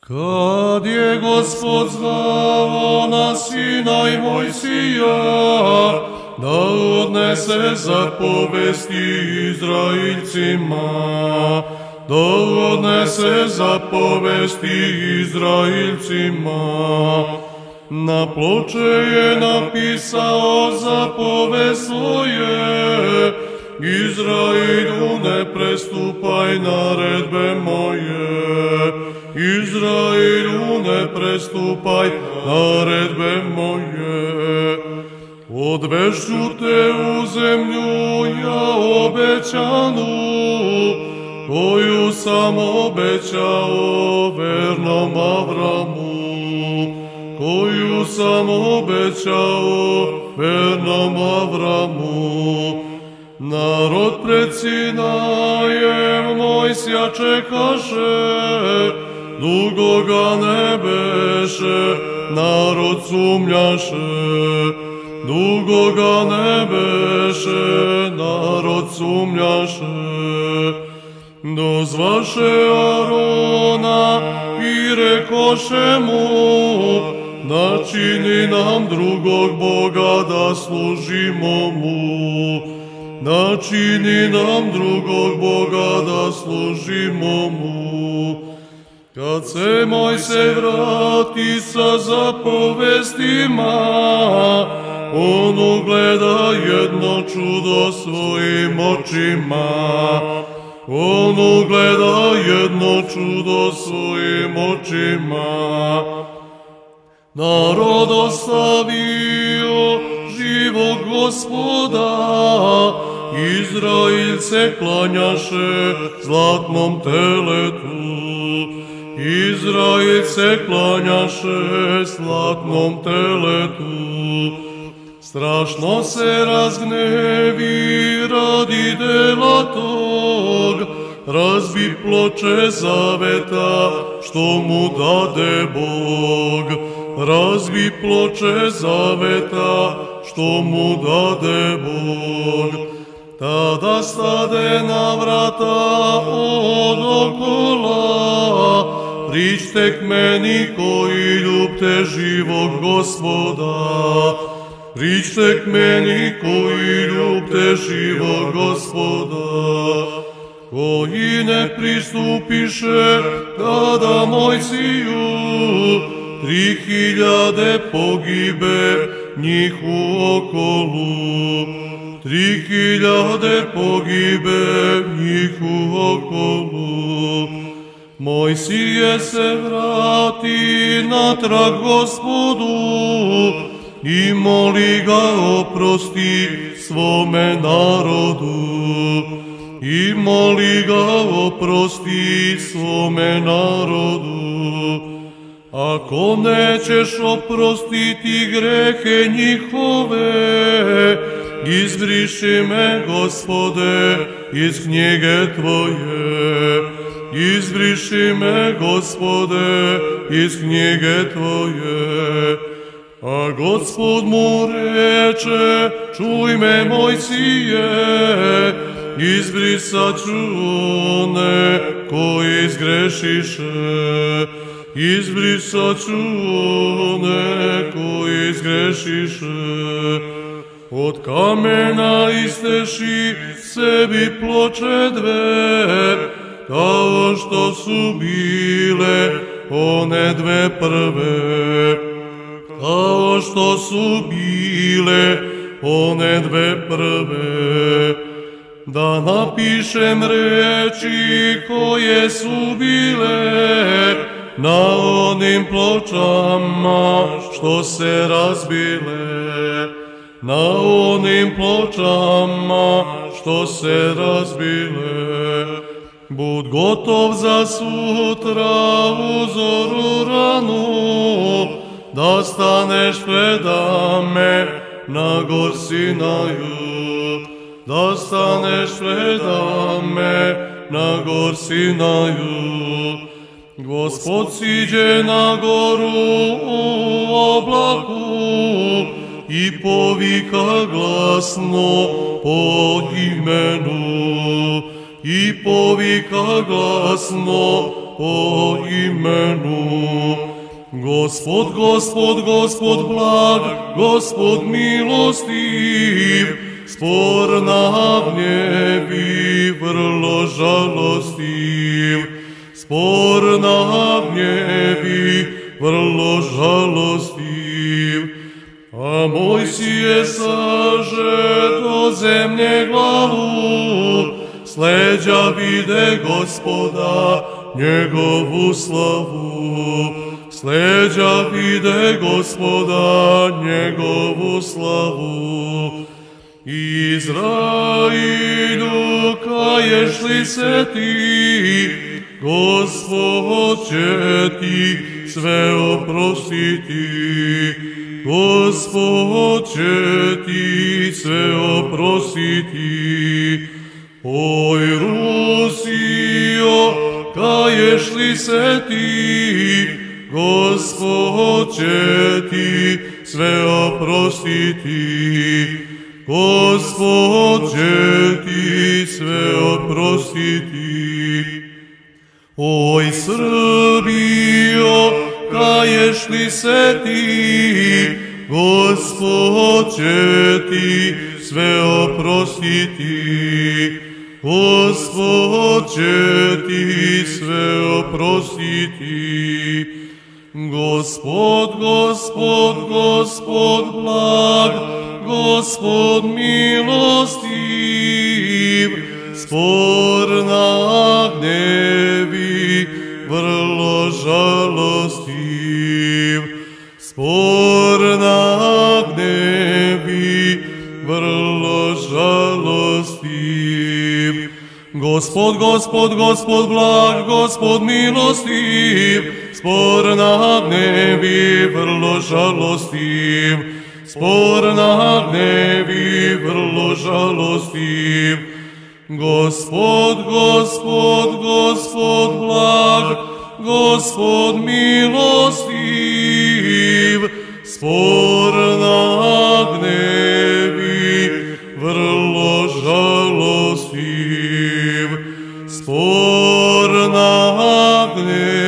Kad je Gospod zvao na Sinaj Mojsija, da odnese zapovesti Izraelcima, da odnese zapovesti Izraelcima. Na ploče je napisao zapovest svoje, Izraelu ne prestupaj naredbe moje, Izraelu ne prestupaj naredbe moje. Odvešću te u zemlju ja obećanu, koju sam obećao vernom Avramu, koju sam obećao vernom Avramu. Narod pred Sinajem Mojsija čekaše, dugo ga ne beše, narod sumnjaše, dugo ga ne beše, narod sumnjaše. Dozvaše Arona i rekoše mu, načini nam drugog Boga da služimo mu, načini nam drugog Boga da služimo mu. Kad se Mojsej vrati sa zapovestima, on ugleda jedno čudo svojim očima, on ugleda jedno čudo svojim očima. Narod ostavio živog Gospoda, Izrael se klanjaše zlatnom teletu, Izrael se klanjaše zlatnom teletu. Strašno se razgnevi radi dela tog, razbi ploče zaveta što mu dade Bog, razbi ploče zaveta što mu dade Bog. Tada stade na vrata od okola, priđte k meni koji ljubte živog Gospoda, priđte k meni koji ljubte živog Gospoda. Koji ne pristupiše tada Mojsiju, 3000 pogibe njih u okolu, 3000 pogibe njih u okolu. Mojsije se vrati natrag Gospodu i moli ga oprosti svome narodu, i moli ga oprosti svome narodu. Ako nećeš oprostiti grehe njihove, izbriši me, Gospode, iz knjige Tvoje, izbriši me, Gospode, iz knjige Tvoje. A Gospod mu reče, čuj me, Mojsije, izbrisat ću one koji zgrešiše, izbrisat ću one koji zgrešiše. Od kamena isteši sebi ploče dve, kao što su bile one dve prve, kao što su bile one dve prve. Da napišem reči koje su bile na onim pločama što se razbile, na onim pločama što se razbile. Bud gotov za sutra u zoru ranu, da staneš predame na gor Sinaju, da staneš predame na gor Sinaju. Gospod siđe na goru u oblaku i povika glasno po imenu, i povika glasno po imenu. Gospod, Gospod, Gospod blag, Gospod milostiv, spor na gnjevi vrlo žalostiv, spor na gnjevi vrlo žalostiv. A Mojsije saže do zemlje glavu, s leđa vide Gospoda njegovu slavu, s leđa vide Gospoda njegovu slavu. Izrailju, kaješ li se ti, Gospod će ti sve oprostiti, Gospod će ti sve oprostiti. Oj, Rusijo, kaješ li se ti, Gospod će ti sve oprostiti, Gospod će ti sve oprostiti. Oj, Srbijo, kaješ li se ti, Gospod će ti sve oprostiti, Gospod će ti sve oprostiti. Gospod, Gospod, Gospod blag, Gospod milostiv, spor na gnjevi vrlo žalostiv, spor na gnjevi vrlo žalostiv. Gospod, Gospod, Gospod blag, Gospod milostiv, spor na gnjevi vrlo žalostiv, spor na gnjevi vrlo žalostiv. Gospod, Gospod, Gospod blag, Gospod milostiv, spor na gnjevi vrlo žalostiv, spor na gnjevi